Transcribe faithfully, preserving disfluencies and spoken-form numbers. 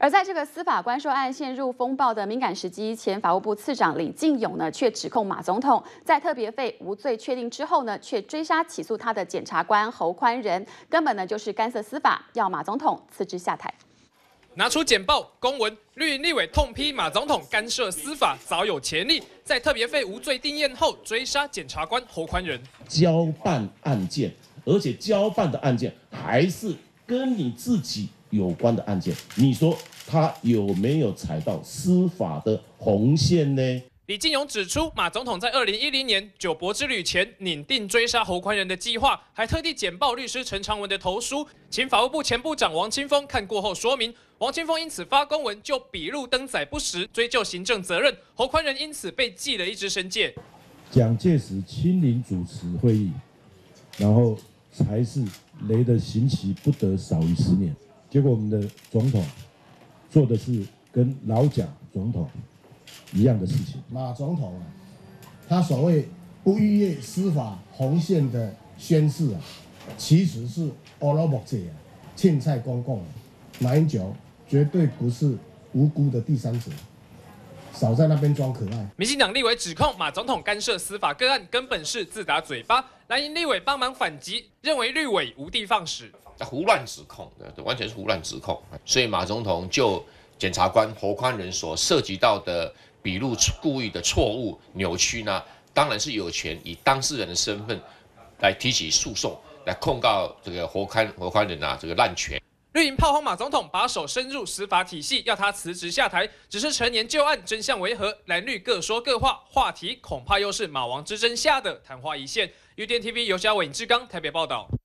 而在这个司法官说案陷入风暴的敏感时机，前法务部次长李进勇呢，却指控马总统在特别费无罪确定之后呢，却追杀起诉他的检察官侯宽仁，根本呢就是干涉司法，要马总统辞职下台。 拿出简报公文，绿营立委痛批马总统干涉司法，早有潜力。在特别费无罪定验后，追杀检察官侯宽仁， 交办案件，而且交办的案件还是跟你自己有关的案件，你说他有没有踩到司法的红线呢？ 李进勇指出，马总统在二零一零年九博之旅前拟定追杀侯宽仁的计划，还特地简报律师陈长文的投书，请法务部前部长王清峰看过后说明。王清峰因此发公文就笔录登载不实，追究行政责任。侯宽仁因此被记了一支申诫。 蒋介石亲临主持会议，然后才是雷的刑期不得少于十年。结果我们的总统做的是跟老蒋总统 一样的事情。 马总统啊，他所谓不逾越司法红线的宣誓啊，其实是乌鲁木齐啊，凊彩公共啊，马英九绝对不是无辜的第三者，少在那边装可爱。 民进党立委指控马总统干涉司法个案，根本是自打嘴巴。蓝营立委帮忙反击，认为绿委无的放矢， 胡乱指控的，完全是胡乱指控。所以马总统就检察官侯宽仁所涉及到的 笔录故意的错误扭曲呢，当然是有权以当事人的身份来提起诉讼，来控告这个侯宽侯宽仁啊这个滥权。 绿营炮轰马总统把手伸入司法体系，要他辞职下台。只是陈年旧案真相为何？蓝绿各说各话，话题恐怕又是马王之争下的昙花一现。U D N T V 尤家伟、尹志刚台北报道。